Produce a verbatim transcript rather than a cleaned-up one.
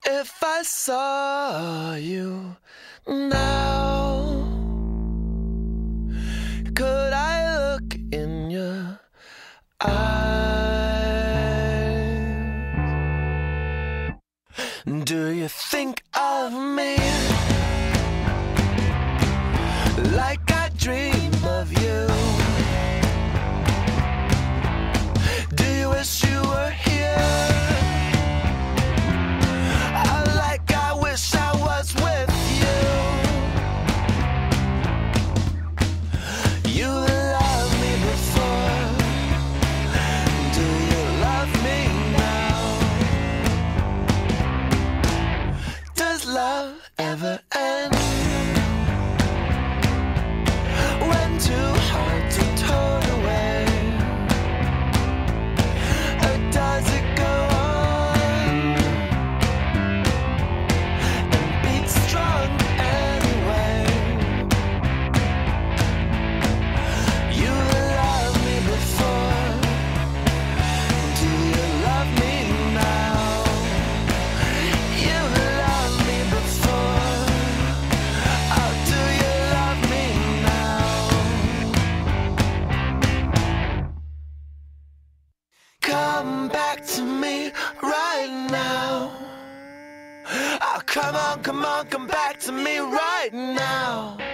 If I saw you now, could I look in your eyes? Do you think of me like I dream of you? Do you wish you were here? Like I wish I was with you. You loved me before. Do you love me now? Does love ever end? When two hearts are torn away? Or does it go on and beat strong anyway? You loved me before. Do you love me now? You loved me before. Oh, do you love me now? Come back to me right now. Oh, come on, come on, come back to me right now.